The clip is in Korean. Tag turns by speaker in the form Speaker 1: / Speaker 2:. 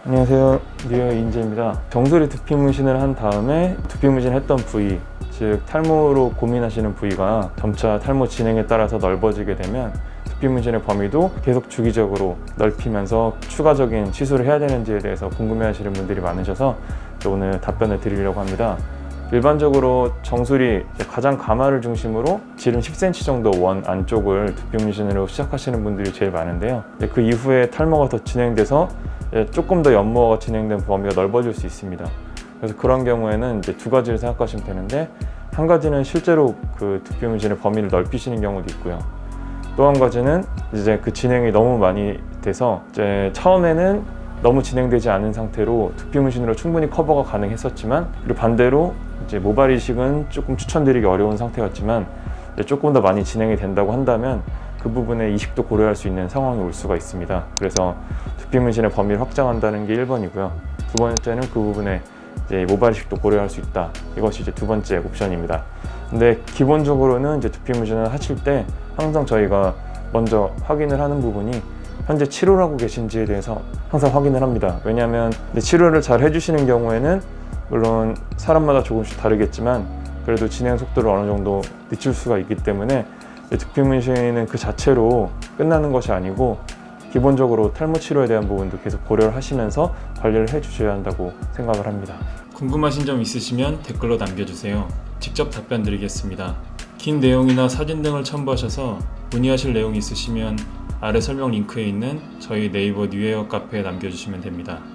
Speaker 1: 안녕하세요, 뉴에어 이인재입니다. 정수리 두피 문신을 한 다음에 두피 문신했던 부위, 즉 탈모로 고민하시는 부위가 점차 탈모 진행에 따라서 넓어지게 되면 두피 문신의 범위도 계속 주기적으로 넓히면서 추가적인 시술을 해야 되는지에 대해서 궁금해하시는 분들이 많으셔서 오늘 답변을 드리려고 합니다. 일반적으로 정수리 가장 가마를 중심으로 지름 10cm 정도 원 안쪽을 두피 문신으로 시작하시는 분들이 제일 많은데요. 그 이후에 탈모가 더 진행돼서 조금 더 연모가 진행된 범위가 넓어질 수 있습니다. 그래서 그런 경우에는 이제 두 가지를 생각하시면 되는데, 한 가지는 실제로 그 두피 문신의 범위를 넓히시는 경우도 있고요. 또 한 가지는 이제 그 진행이 너무 많이 돼서 이제 처음에는 너무 진행되지 않은 상태로 두피 문신으로 충분히 커버가 가능했었지만, 그리고 반대로 이제 모발 이식은 조금 추천드리기 어려운 상태였지만 조금 더 많이 진행이 된다고 한다면 그 부분에 이식도 고려할 수 있는 상황이 올 수가 있습니다. 그래서 두피 문신의 범위를 확장한다는 게 1번이고요. 두 번째는 그 부분에 이제 모발 이식도 고려할 수 있다. 이것이 이제 두 번째 옵션입니다. 근데 기본적으로는 이제 두피 문신을 하실 때 항상 저희가 먼저 확인을 하는 부분이 현재 치료를 하고 계신지에 대해서 항상 확인을 합니다. 왜냐하면 치료를 잘 해주시는 경우에는 물론 사람마다 조금씩 다르겠지만 그래도 진행 속도를 어느 정도 늦출 수가 있기 때문에 두피 문신은 그 자체로 끝나는 것이 아니고 기본적으로 탈모 치료에 대한 부분도 계속 고려를 하시면서 관리를 해주셔야 한다고 생각을 합니다.
Speaker 2: 궁금하신 점 있으시면 댓글로 남겨주세요. 직접 답변 드리겠습니다. 긴 내용이나 사진 등을 첨부하셔서 문의하실 내용이 있으시면 아래 설명 링크에 있는 저희 네이버 뉴에어 카페에 남겨주시면 됩니다.